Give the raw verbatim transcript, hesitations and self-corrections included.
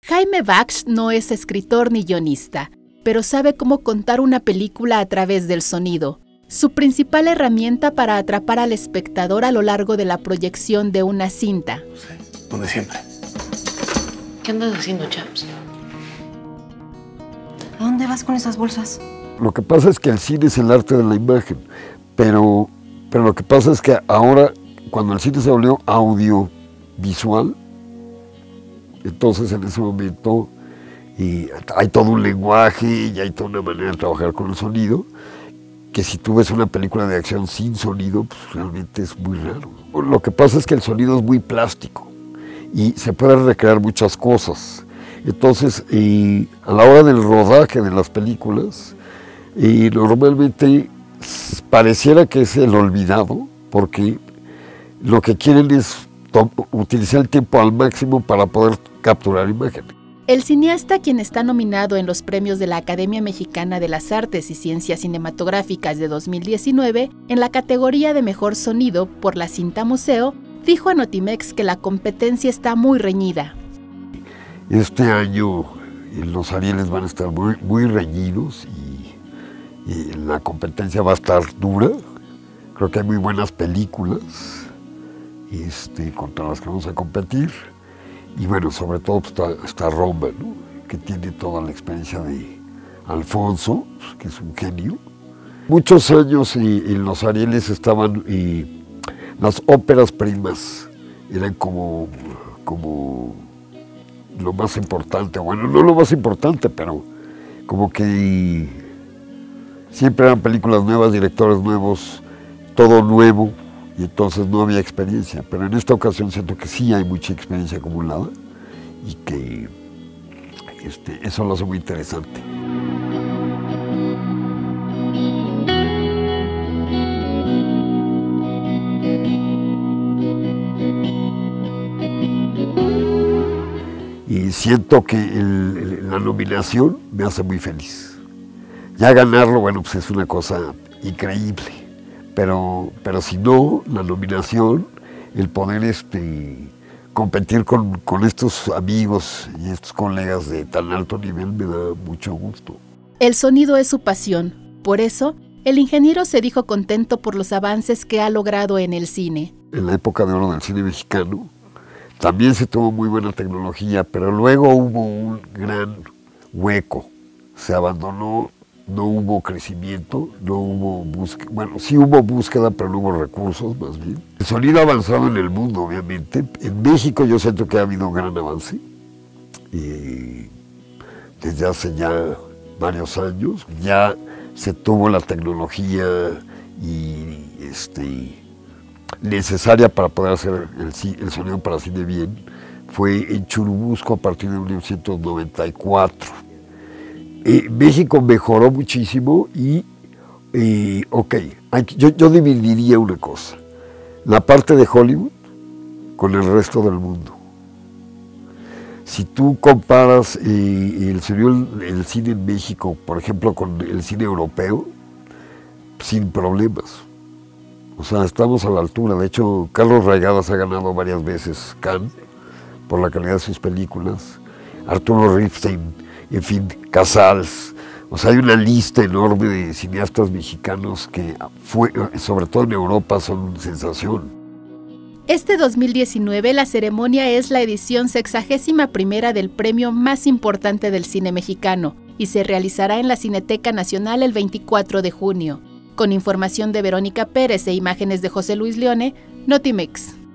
Jaime Bach no es escritor ni guionista, pero sabe cómo contar una película a través del sonido, su principal herramienta para atrapar al espectador a lo largo de la proyección de una cinta. Sí, donde siempre. ¿Qué andas haciendo, Chaps? ¿A dónde vas con esas bolsas? Lo que pasa es que el cine es el arte de la imagen, pero, pero lo que pasa es que ahora, cuando el cine se volvió audiovisual, entonces en ese momento y hay todo un lenguaje y hay toda una manera de trabajar con el sonido, que si tú ves una película de acción sin sonido, pues realmente es muy raro. Lo que pasa es que el sonido es muy plástico y se pueden recrear muchas cosas. Entonces, y a la hora del rodaje de las películas, y normalmente pareciera que es el olvidado, porque lo que quieren es utilizar el tiempo al máximo para poder capturar imágenes. El cineasta, quien está nominado en los premios de la Academia Mexicana de las Artes y Ciencias Cinematográficas de dos mil diecinueve, en la categoría de Mejor Sonido por la cinta Museo, dijo a Notimex que la competencia está muy reñida. Este año los Arieles van a estar muy, muy reñidos y, y la competencia va a estar dura. Creo que hay muy buenas películas este, contra las que vamos a competir. Y bueno, sobre todo pues, está, está Roma, ¿no? Que tiene toda la experiencia de Alfonso, que es un genio. Muchos años y, y los Arieles estaban, y las óperas primas eran como, como lo más importante, bueno, no lo más importante, pero como que siempre eran películas nuevas, directores nuevos, todo nuevo. Y entonces no había experiencia, pero en esta ocasión siento que sí hay mucha experiencia acumulada y que este, eso lo hace muy interesante. Y siento que el, el, la nominación me hace muy feliz. Ya ganarlo, bueno, pues es una cosa increíble. Pero, pero si no, la nominación, el poder este, competir con, con estos amigos y estos colegas de tan alto nivel me da mucho gusto. El sonido es su pasión, por eso el ingeniero se dijo contento por los avances que ha logrado en el cine. En la época de oro del cine mexicano también se tuvo muy buena tecnología, pero luego hubo un gran hueco, se abandonó. No hubo crecimiento, no hubo búsqueda, bueno, sí hubo búsqueda, pero no hubo recursos, más bien. El sonido ha avanzado en el mundo, obviamente. En México yo siento que ha habido un gran avance. Y desde hace ya varios años, ya se tuvo la tecnología y, este, necesaria para poder hacer el, el sonido para cine bien. Fue en Churubusco a partir de mil novecientos noventa y cuatro. Eh, México mejoró muchísimo y, eh, ok, hay, yo, yo dividiría una cosa, la parte de Hollywood con el resto del mundo. Si tú comparas eh, el, el, el cine en México, por ejemplo, con el cine europeo, sin problemas. O sea, estamos a la altura. De hecho, Carlos Raigadas ha ganado varias veces Cannes por la calidad de sus películas. Arturo Ripstein, en fin, Casals, o sea, hay una lista enorme de cineastas mexicanos que, fue, sobre todo en Europa, son sensación. Este dos mil diecinueve la ceremonia es la edición sexagésima primera del premio más importante del cine mexicano y se realizará en la Cineteca Nacional el veinticuatro de junio. Con información de Verónica Pérez e imágenes de José Luis Leone, Notimex.